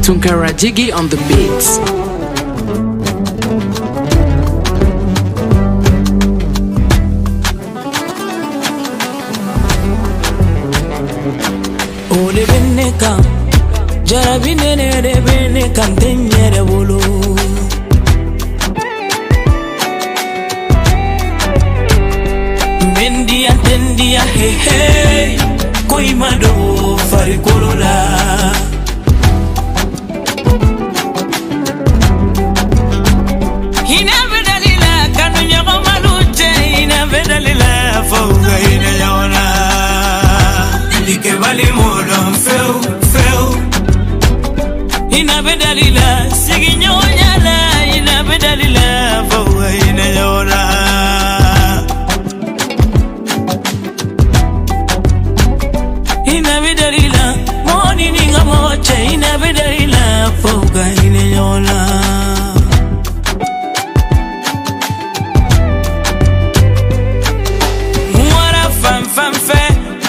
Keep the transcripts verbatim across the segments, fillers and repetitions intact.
Tunkara Jiggy on the beats. Ole benne kam jarabi nene de benne kam tenyere wolo mendia tendia he he koi mado fari kolola hina bedalila kanu nyago malute hina bedalila fauga hina yaona dike vale molon feu feu hina bedalila siginyo nyala hina bedalila fauga hina yaona hina bedalila moni ninga moche hina bedalila fauga hina yaona mwara fam fam fe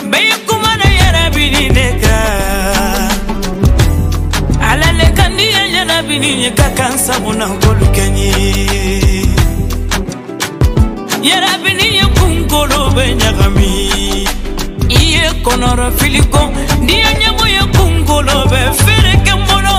Bini kakansa muna golu kenyi Yara bini kunkolo benyagami Iye konoro filiko Diya nyamu ya kunkolo be fere kemono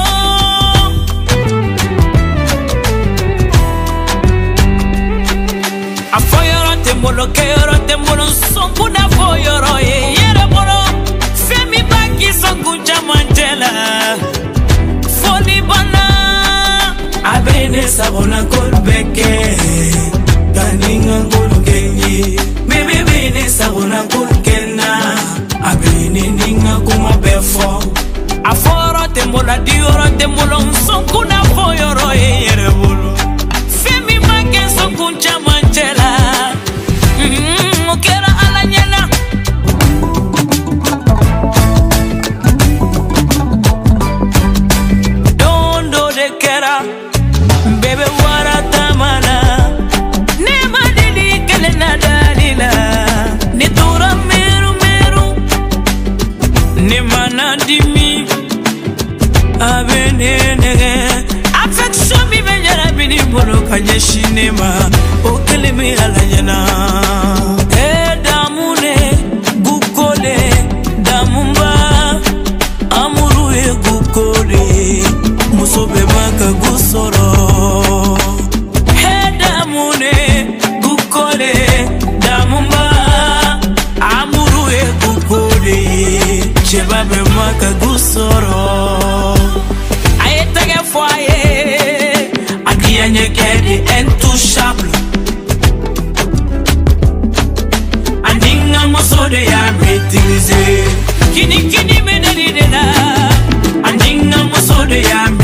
Afoyoro tembolo keyoro tembolo sonku na foyoro ye yere bolo Femi baki sonku jamantela Foli bana Abene sabona kolbeke Kaninga kolkenyi Bebe bene sabona kolkena Abene ninga kuma befo Aforo tembola dioro tembolo Nsonku na foyoro ye yere bolo Femi make nsonku chamanchela Mokera ala nyela Dondo de kera Bebe warata mana Nema dili kele na dalila Ni tura meru meru Nema na dimi Abene nege Affection mi benyara bini bolo kanye shinema Okele mi alanyana E damune gukole Damumba Amuru e gukole Musobe maka gusoro Chebabe maka gusoro Ayetege foye Adianye kedi intouchable Andinga mosode ya maîtriser Kini kini medalidela Andinga mosode ya